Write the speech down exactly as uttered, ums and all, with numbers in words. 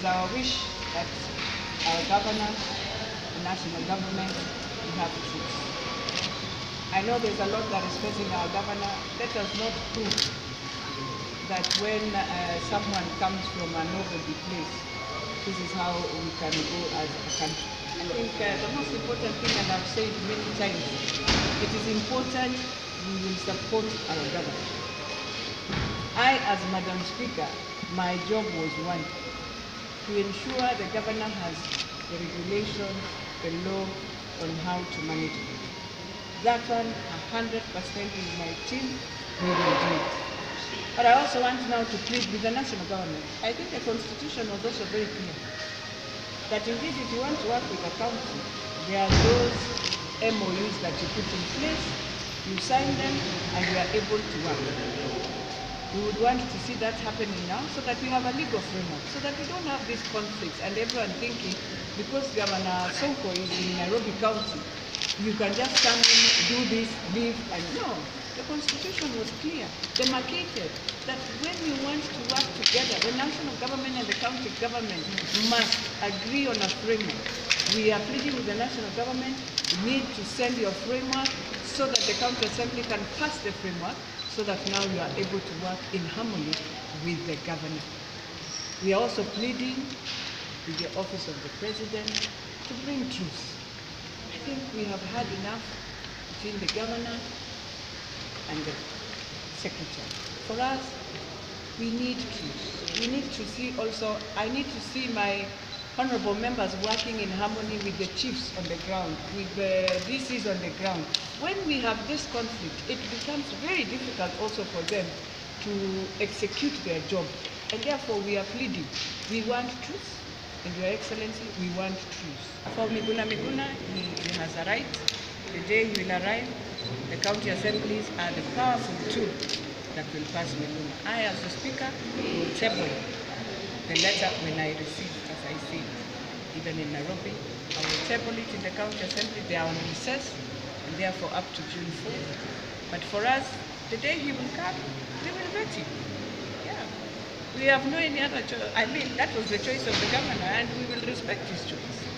our wish that our governor, the national government, will have troops. I know there's a lot that is facing our governor. Let us not prove that when uh, someone comes from a nobody place, this is how we can go as a country. I think uh, the most important thing, and I've said many times, it is important we will support our government. I, as Madam Speaker, my job was one, to ensure the governor has the regulation, the law on how to manage it. That one, one hundred percent is my team, we will do it. But I also want now to plead with the national government. I think the constitution was also very clear that indeed if you want to work with a council, there are those M O Us that you put in place, you sign them, and you are able to work. We would want to see that happening now so that we have a legal framework, so that we don't have these conflicts and everyone thinking because Governor Sonko is in Nairobi County, you can just come in, do this, leave, and no. The constitution was clear, demarcated, that when we want to work together, the national government and the county government must agree on a framework. We are pleading with the national government, we need to send your framework so that the county assembly can pass the framework, so that now you are able to work in harmony with the governor. We are also pleading with the office of the president to bring truth. I think we have had enough between the governor and the secretary. For us, we need truth. We need to see also, I need to see my honorable members working in harmony with the chiefs on the ground, with the D Cs on the ground. When we have this conflict, it becomes very difficult also for them to execute their job. And therefore we are pleading. We want truth, and Your Excellency, we want truth. For Miguna Miguna, he, he has a right. The day he will arrive, the county assemblies are the powerful tool that will pass Miguna. I, as the Speaker, will table the letter when I receive it, as I see it, even in Nairobi. I will table it in the county assembly. They are on recess, and therefore up to June fourth. But for us, the day he will come, we will vet him. Yeah. We have no any other choice. I mean, that was the choice of the governor, and we will respect his choice.